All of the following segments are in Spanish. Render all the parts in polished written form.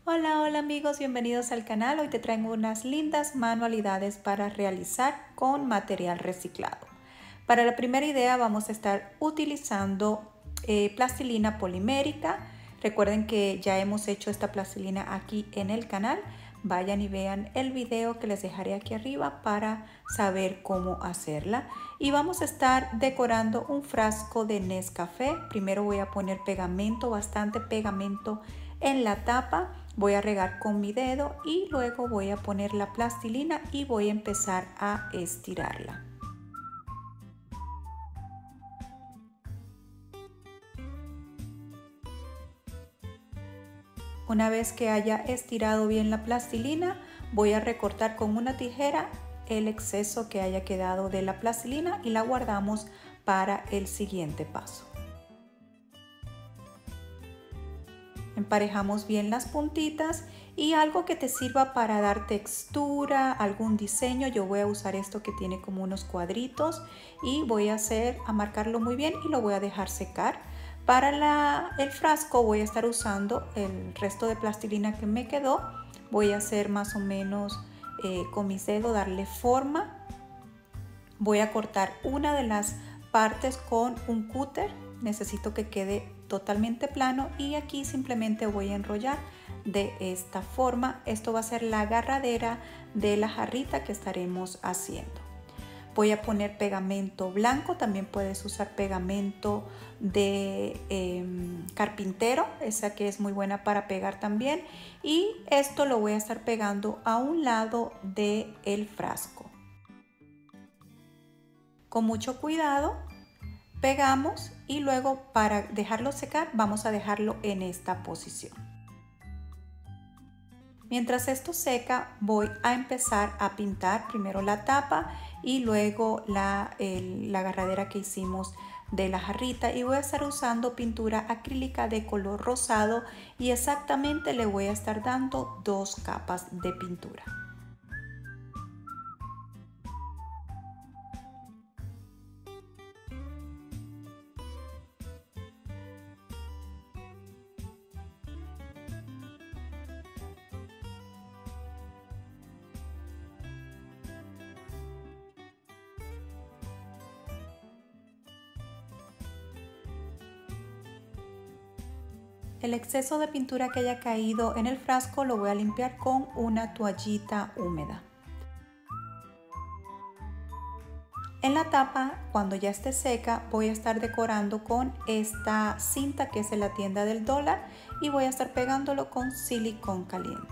Hola, hola amigos, bienvenidos al canal. Hoy te traigo unas lindas manualidades para realizar con material reciclado. Para la primera idea vamos a estar utilizando plastilina polimérica. Recuerden que ya hemos hecho esta plastilina aquí en el canal. Vayan y vean el video que les dejaré aquí arriba para saber cómo hacerla. Y vamos a estar decorando un frasco de Nescafé. Primero voy a poner pegamento, bastante pegamento en la tapa. Voy a regar con mi dedo y luego voy a poner la plastilina y voy a empezar a estirarla. Una vez que haya estirado bien la plastilina, voy a recortar con una tijera el exceso que haya quedado de la plastilina y la guardamos para el siguiente paso. Emparejamos bien las puntitas y algo que te sirva para dar textura, algún diseño. Yo voy a usar esto que tiene como unos cuadritos y voy a marcarlo muy bien y lo voy a dejar secar. Para el frasco voy a estar usando el resto de plastilina que me quedó. Voy a hacer más o menos con mis dedos, darle forma. Voy a cortar una de las partes con un cúter. Necesito que quede totalmente plano y aquí simplemente voy a enrollar de esta forma. Esto va a ser la agarradera de la jarrita que estaremos haciendo. Voy a poner pegamento blanco, también puedes usar pegamento de carpintero, esa que es muy buena para pegar también, y esto lo voy a estar pegando a un lado del frasco. Con mucho cuidado pegamos y luego para dejarlo secar vamos a dejarlo en esta posición. Mientras esto seca voy a empezar a pintar primero la tapa y luego la agarradera que hicimos de la jarrita, y voy a estar usando pintura acrílica de color rosado y exactamente le voy a estar dando 2 capas de pintura. El exceso de pintura que haya caído en el frasco lo voy a limpiar con una toallita húmeda. En la tapa, cuando ya esté seca, voy a estar decorando con esta cinta que es de la tienda del dólar y voy a estar pegándolo con silicón caliente.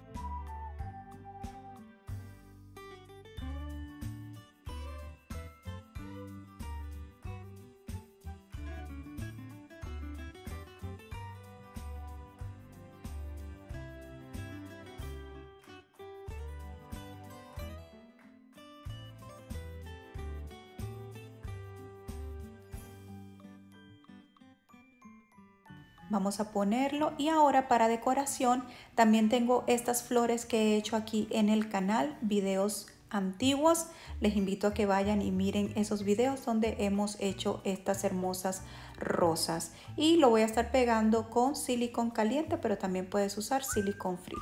Vamos a ponerlo y ahora para decoración también tengo estas flores que he hecho aquí en el canal, videos antiguos. Les invito a que vayan y miren esos videos donde hemos hecho estas hermosas rosas, y lo voy a estar pegando con silicón caliente, pero también puedes usar silicón frío.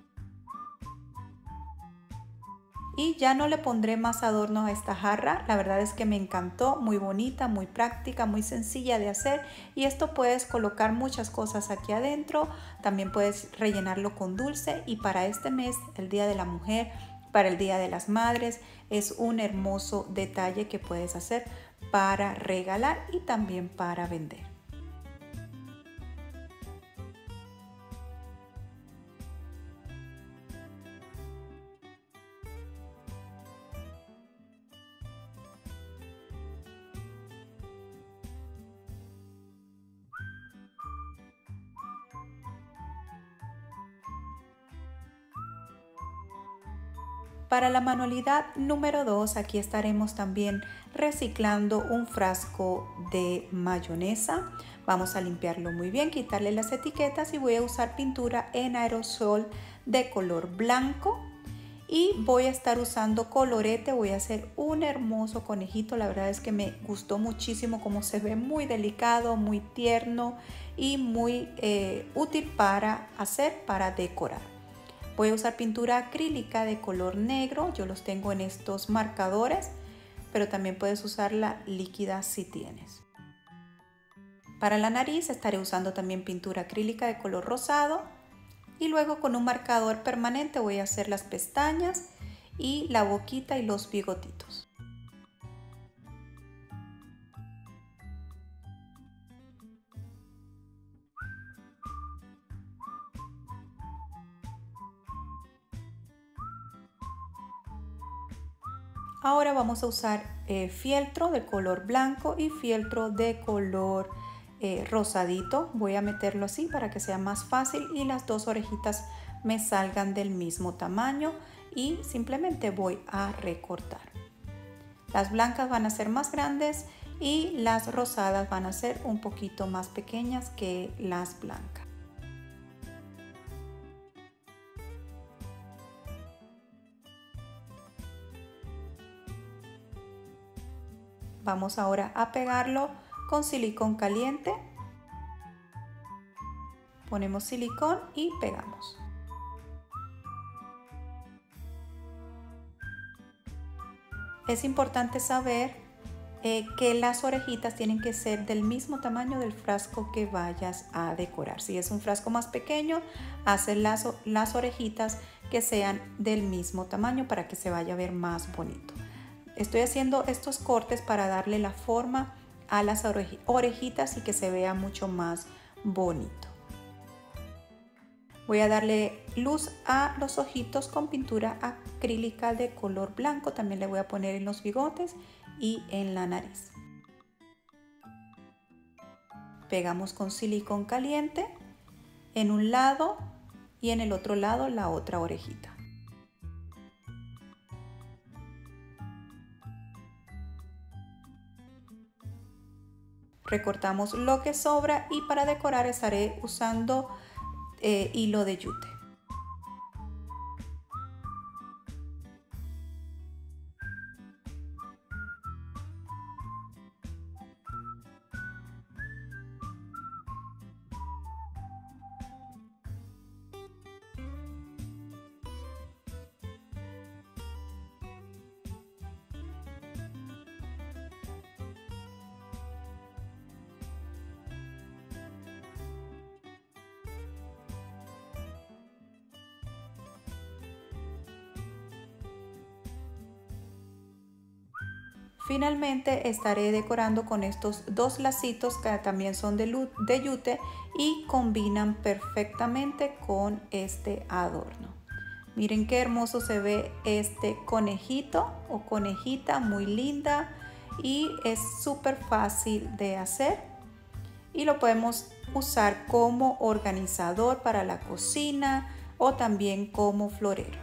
Y ya no le pondré más adornos a esta jarra. La verdad es que me encantó, muy bonita, muy práctica, muy sencilla de hacer, y esto puedes colocar muchas cosas aquí adentro. También puedes rellenarlo con dulce, y para este mes, el Día de la Mujer, para el Día de las Madres, es un hermoso detalle que puedes hacer para regalar y también para vender. Para la manualidad número 2, aquí estaremos también reciclando un frasco de mayonesa. Vamos a limpiarlo muy bien, quitarle las etiquetas, y voy a usar pintura en aerosol de color blanco. Y voy a estar usando colorete, voy a hacer un hermoso conejito. La verdad es que me gustó muchísimo cómo se ve, muy delicado, muy tierno y muy útil para hacer, para decorar. Voy a usar pintura acrílica de color negro, yo los tengo en estos marcadores, pero también puedes usar la líquida si tienes. Para la nariz estaré usando también pintura acrílica de color rosado y luego con un marcador permanente voy a hacer las pestañas y la boquita y los bigotitos. Ahora vamos a usar fieltro de color blanco y fieltro de color rosadito. Voy a meterlo así para que sea más fácil y las dos orejitas me salgan del mismo tamaño y simplemente voy a recortar. Las blancas van a ser más grandes y las rosadas van a ser un poquito más pequeñas que las blancas. Vamos ahora a pegarlo con silicón caliente. Ponemos silicón y pegamos. Es importante saber que las orejitas tienen que ser del mismo tamaño del frasco que vayas a decorar. Si es un frasco más pequeño, haz las orejitas que sean del mismo tamaño para que se vaya a ver más bonito. Estoy haciendo estos cortes para darle la forma a las orejitas y que se vea mucho más bonito. Voy a darle luz a los ojitos con pintura acrílica de color blanco. También le voy a poner en los bigotes y en la nariz. Pegamos con silicón caliente en un lado y en el otro lado la otra orejita. Recortamos lo que sobra y para decorar estaré usando hilo de yute. Finalmente estaré decorando con estos dos lacitos que también son de yute y combinan perfectamente con este adorno. Miren qué hermoso se ve este conejito o conejita, muy linda y es súper fácil de hacer y lo podemos usar como organizador para la cocina o también como florero.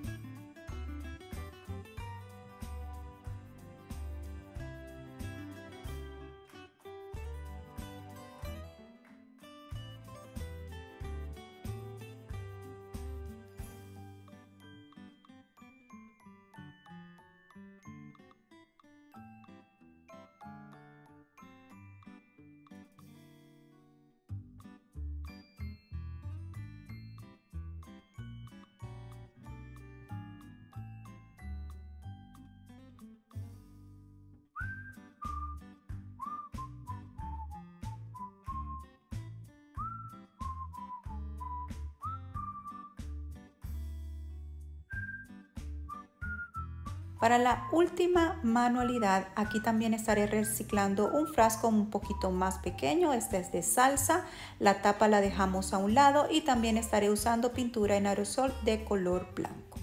Para la última manualidad, aquí también estaré reciclando un frasco un poquito más pequeño, este es de salsa, la tapa la dejamos a un lado y también estaré usando pintura en aerosol de color blanco.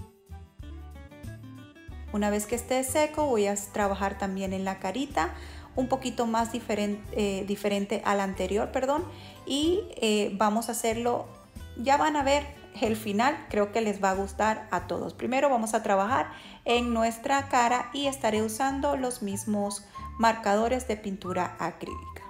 Una vez que esté seco voy a trabajar también en la carita, un poquito más diferente al anterior, perdón, y vamos a hacerlo, ya van a ver el final, creo que les va a gustar a todos. Primero vamos a trabajar en nuestra cara y estaré usando los mismos marcadores de pintura acrílica.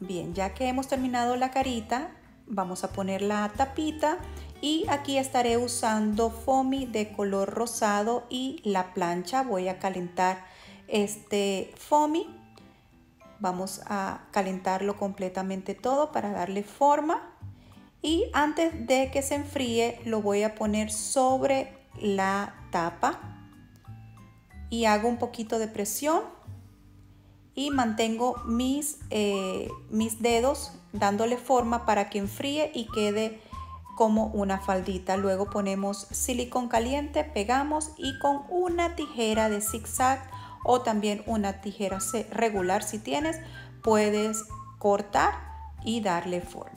Bien, ya que hemos terminado la carita, vamos a poner la tapita y aquí estaré usando foamy de color rosado y la plancha. Voy a calentar este foamy. Vamos a calentarlo completamente todo para darle forma. Y antes de que se enfríe lo voy a poner sobre la tapa y hago un poquito de presión y mantengo mis dedos dándole forma para que enfríe y quede como una faldita. Luego ponemos silicón caliente, pegamos y con una tijera de zigzag o también una tijera regular si tienes, puedes cortar y darle forma.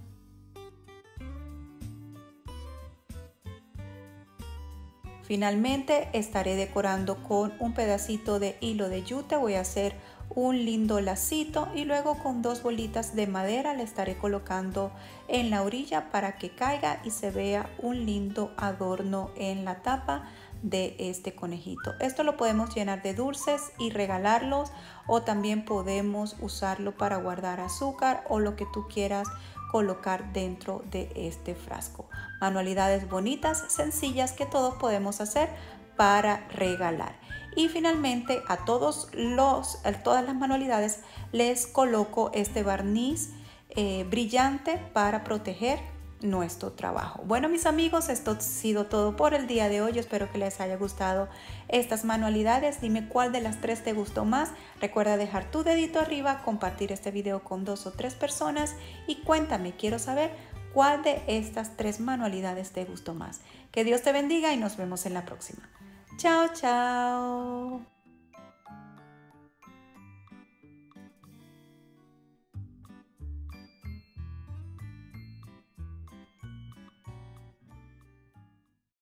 Finalmente estaré decorando con un pedacito de hilo de yute. Voy a hacer un lindo lacito y luego con 2 bolitas de madera le estaré colocando en la orilla para que caiga y se vea un lindo adorno en la tapa de este conejito. Esto lo podemos llenar de dulces y regalarlos, o también podemos usarlo para guardar azúcar o lo que tú quieras colocar dentro de este frasco. Manualidades bonitas, sencillas que todos podemos hacer para regalar. Y finalmente a todas las manualidades les coloco este barniz brillante para proteger nuestro trabajo. Bueno, mis amigos, esto ha sido todo por el día de hoy. Yo espero que les haya gustado estas manualidades. Dime cuál de las 3 te gustó más. Recuerda dejar tu dedito arriba, compartir este video con 2 o 3 personas y cuéntame, quiero saber cuál de estas 3 manualidades te gustó más. Que Dios te bendiga y nos vemos en la próxima. Chao, chao.